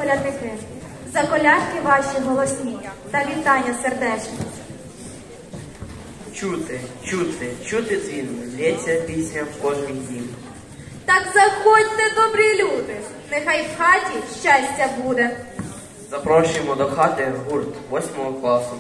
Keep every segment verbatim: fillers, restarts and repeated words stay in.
колядники, за колядки ваші голосні та вітання сердечні. Чути, чути, чути дзвін, лється пісня в кожний дім. Так заходьте, добрі люди, нехай в хаті щастя буде. Запрошуємо до хати гурт восьмого класу.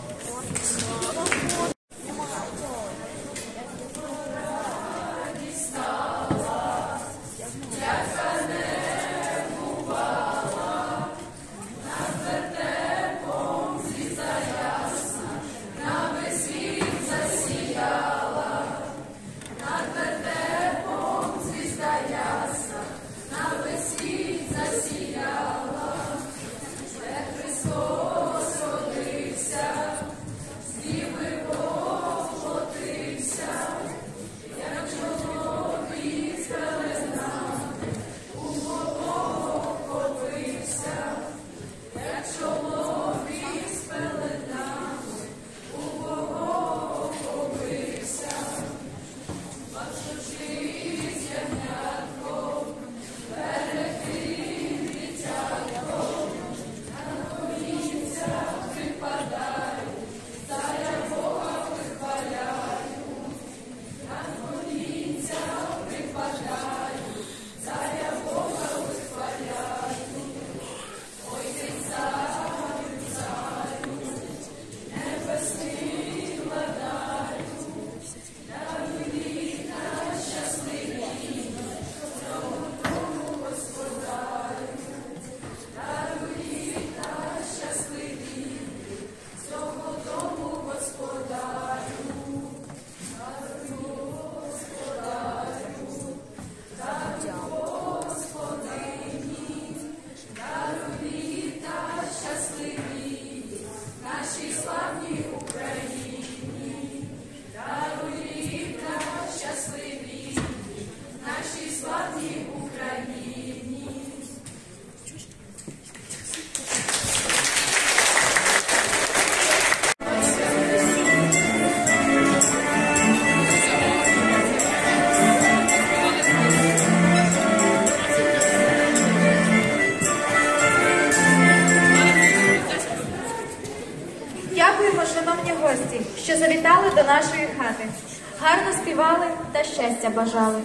Дякуємо, шановні гості, що завітали до нашої хати. Гарно співали та щастя бажали.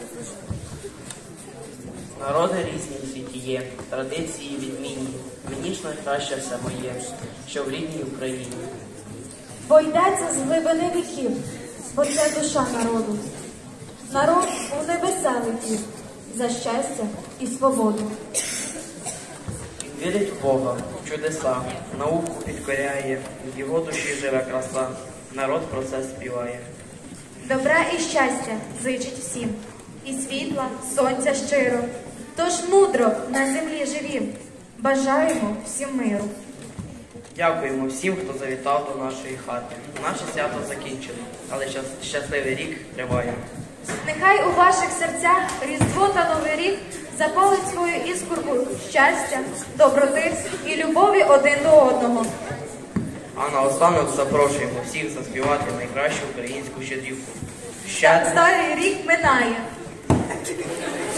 Народи різні в світі є, традиції відмінні. Мені ж найкраще все моє, що в рідній Україні. Бо йдеться з глибини віків, бо це душа народу. Народ у небеса летів за щастя і свободу. Він вірить в Бога, в чудеса, науку підкоряє, в його душі живе краса, народ про це співає. Добра і щастя зичить всім, і світла, сонця щиро. Тож мудро на землі живім, бажаємо всім миру. Дякуємо всім, хто завітав до нашої хати. Наше свято закінчено, але щас- щасливий рік триває. Нехай у ваших серцях Різдво та Новий рік запалить свою іскорку щастя, доброти і любові один до одного. А наостанок запрошуємо всіх заспівати найкращу українську щедрівку. Старий рік минає.